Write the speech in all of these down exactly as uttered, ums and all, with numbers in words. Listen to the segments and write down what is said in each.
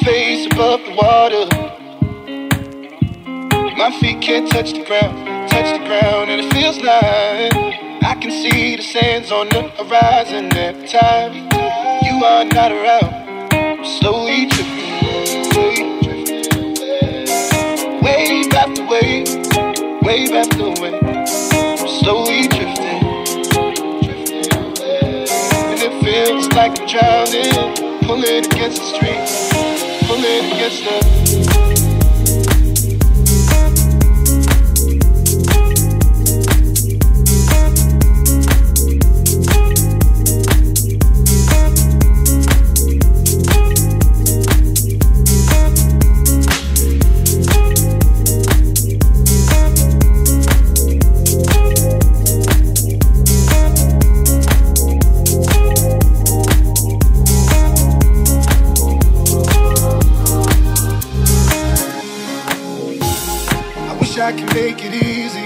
face above the water. My feet can't touch the ground, touch the ground, and it feels like I can see the sands on the horizon every time you are not around. I'm slowly drifting, wave after wave, wave after wave. I'm slowly drifting, and it feels like I'm drowning, pulling against the street, pulling against the. I can make it easy,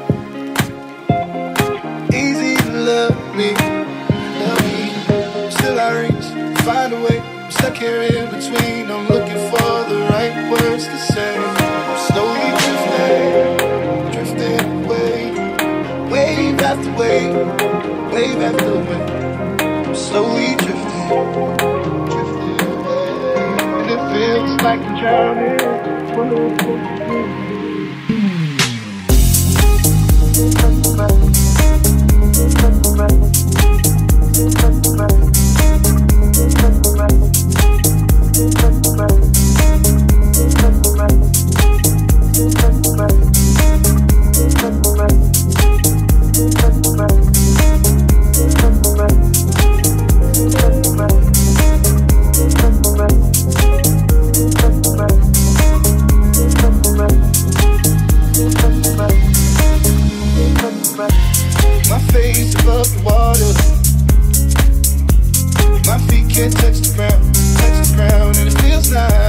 easy to love me, love me. Still I reach, find a way. I'm stuck here in between. I'm looking for the right words to say. I'm slowly drifting, drifting away, wave after wave, wave after wave. I'm slowly drifting, drifting away, and it feels like I'm drowning. My face above the water. My feet can't touch the ground, touch the ground, and it feels like